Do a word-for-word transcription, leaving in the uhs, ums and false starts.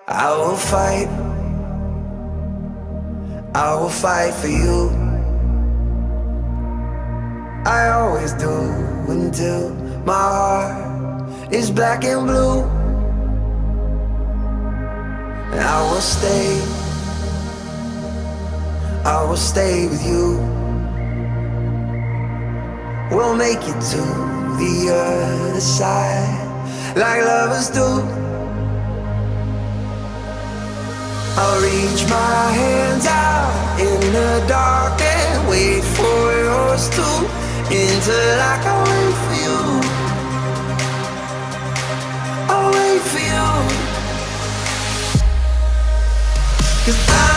I will fight, I will fight for you. I always do until my heart is black and blue. And I will stay, I will stay with you. We'll make it to the other side like lovers do. I'll reach my hands out in the dark and wait for yours too, until I can wait for you. I'll wait for you, 'cause I